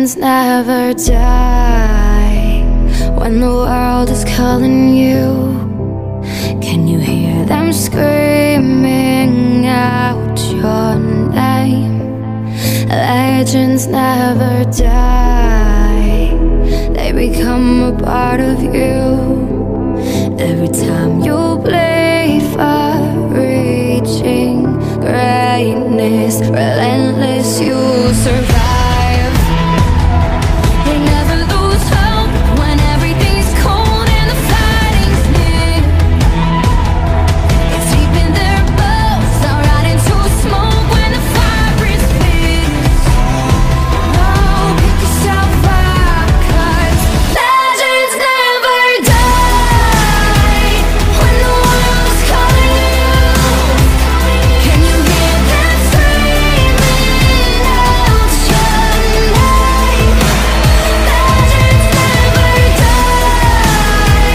Legends never die. When the world is calling you, can you hear them screaming out your name? Legends never die. They become a part of you. Every time you play for reaching greatness, relentless, you survive. They never lose hope when everything's cold and the fighting's near. It's deep in their bones, all right into smoke when the fire is fierce. Oh, pick yourself up, 'cause legends never die. When the world's calling you, can you hear them screaming out your name? Legends never die.